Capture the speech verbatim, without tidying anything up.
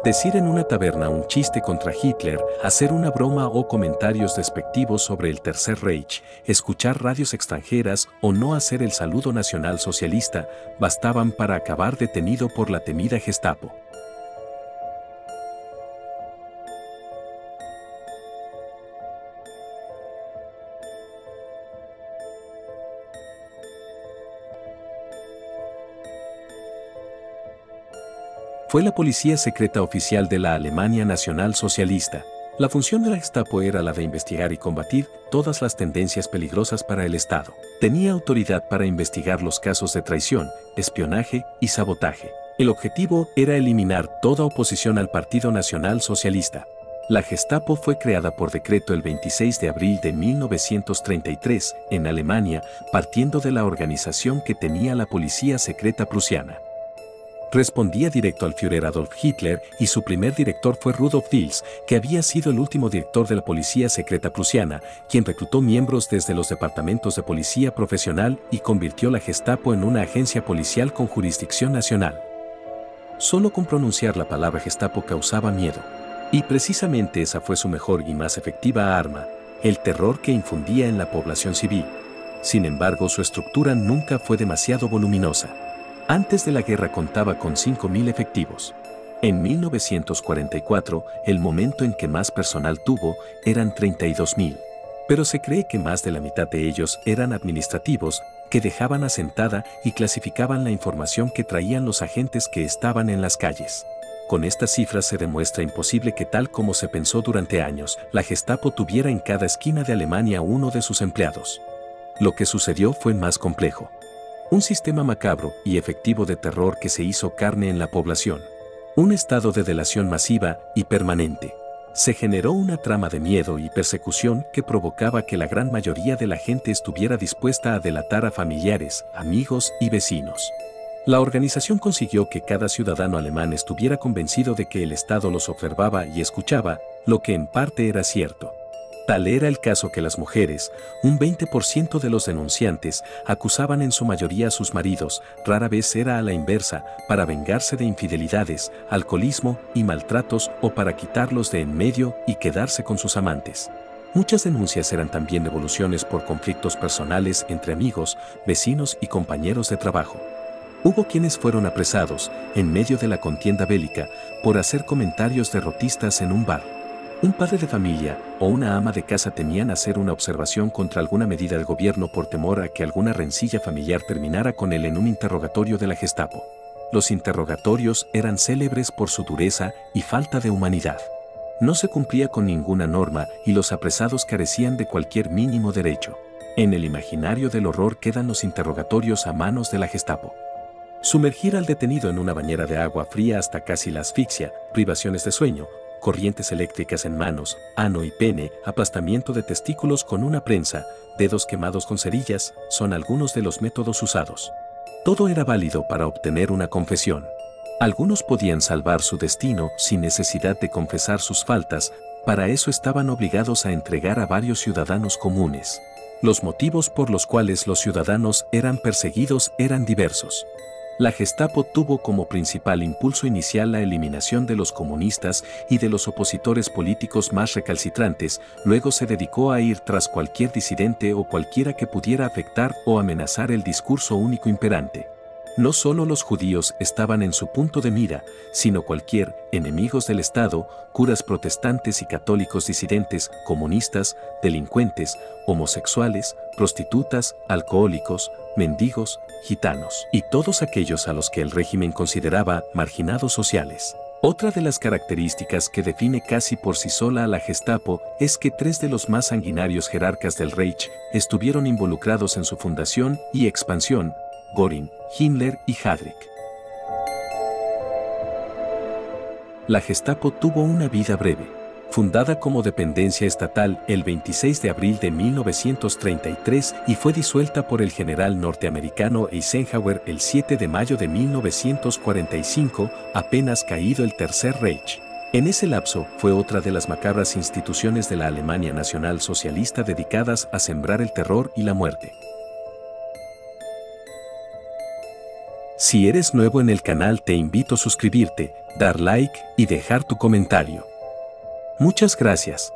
Decir en una taberna un chiste contra Hitler, hacer una broma o comentarios despectivos sobre el Tercer Reich, escuchar radios extranjeras o no hacer el saludo nacional socialista, bastaban para acabar detenido por la temida Gestapo. Fue la policía secreta oficial de la Alemania Nacional Socialista. La función de la Gestapo era la de investigar y combatir todas las tendencias peligrosas para el Estado. Tenía autoridad para investigar los casos de traición, espionaje y sabotaje. El objetivo era eliminar toda oposición al Partido Nacional Socialista. La Gestapo fue creada por decreto el veintiséis de abril de mil novecientos treinta y tres en Alemania, partiendo de la organización que tenía la policía secreta prusiana. Respondía directo al Führer Adolf Hitler y su primer director fue Rudolf Diels, que había sido el último director de la policía secreta prusiana, quien reclutó miembros desde los departamentos de policía profesional y convirtió la Gestapo en una agencia policial con jurisdicción nacional. Solo con pronunciar la palabra Gestapo causaba miedo. Y precisamente esa fue su mejor y más efectiva arma, el terror que infundía en la población civil. Sin embargo, su estructura nunca fue demasiado voluminosa. Antes de la guerra contaba con cinco mil efectivos. En mil novecientos cuarenta y cuatro, el momento en que más personal tuvo, eran treinta y dos mil. Pero se cree que más de la mitad de ellos eran administrativos, que dejaban asentada y clasificaban la información que traían los agentes que estaban en las calles. Con estas cifras se demuestra imposible que, tal como se pensó durante años, la Gestapo tuviera en cada esquina de Alemania uno de sus empleados. Lo que sucedió fue más complejo. Un sistema macabro y efectivo de terror que se hizo carne en la población. Un estado de delación masiva y permanente. Se generó una trama de miedo y persecución que provocaba que la gran mayoría de la gente estuviera dispuesta a delatar a familiares, amigos y vecinos. La organización consiguió que cada ciudadano alemán estuviera convencido de que el Estado los observaba y escuchaba, lo que en parte era cierto. Tal era el caso que las mujeres, un veinte por ciento de los denunciantes, acusaban en su mayoría a sus maridos, rara vez era a la inversa, para vengarse de infidelidades, alcoholismo y maltratos o para quitarlos de en medio y quedarse con sus amantes. Muchas denuncias eran también devoluciones por conflictos personales entre amigos, vecinos y compañeros de trabajo. Hubo quienes fueron apresados, en medio de la contienda bélica, por hacer comentarios derrotistas en un bar. Un padre de familia o una ama de casa temían hacer una observación contra alguna medida del gobierno por temor a que alguna rencilla familiar terminara con él en un interrogatorio de la Gestapo. Los interrogatorios eran célebres por su dureza y falta de humanidad. No se cumplía con ninguna norma y los apresados carecían de cualquier mínimo derecho. En el imaginario del horror quedan los interrogatorios a manos de la Gestapo. Sumergir al detenido en una bañera de agua fría hasta casi la asfixia, privaciones de sueño, corrientes eléctricas en manos, ano y pene, aplastamiento de testículos con una prensa, dedos quemados con cerillas, son algunos de los métodos usados. Todo era válido para obtener una confesión. Algunos podían salvar su destino sin necesidad de confesar sus faltas, para eso estaban obligados a entregar a varios ciudadanos comunes. Los motivos por los cuales los ciudadanos eran perseguidos eran diversos. La Gestapo tuvo como principal impulso inicial la eliminación de los comunistas y de los opositores políticos más recalcitrantes, luego se dedicó a ir tras cualquier disidente o cualquiera que pudiera afectar o amenazar el discurso único imperante. No solo los judíos estaban en su punto de mira, sino cualquier enemigos del Estado, curas protestantes y católicos disidentes, comunistas, delincuentes, homosexuales, prostitutas, alcohólicos, mendigos, gitanos y todos aquellos a los que el régimen consideraba marginados sociales. Otra de las características que define casi por sí sola a la Gestapo es que tres de los más sanguinarios jerarcas del Reich estuvieron involucrados en su fundación y expansión: Göring, Himmler y Heydrich. La Gestapo tuvo una vida breve. Fundada como dependencia estatal el veintiséis de abril de mil novecientos treinta y tres y fue disuelta por el general norteamericano Eisenhower el siete de mayo de mil novecientos cuarenta y cinco, apenas caído el Tercer Reich. En ese lapso fue otra de las macabras instituciones de la Alemania Nacional Socialista dedicadas a sembrar el terror y la muerte. Si eres nuevo en el canal te invito a suscribirte, dar like y dejar tu comentario. Muchas gracias.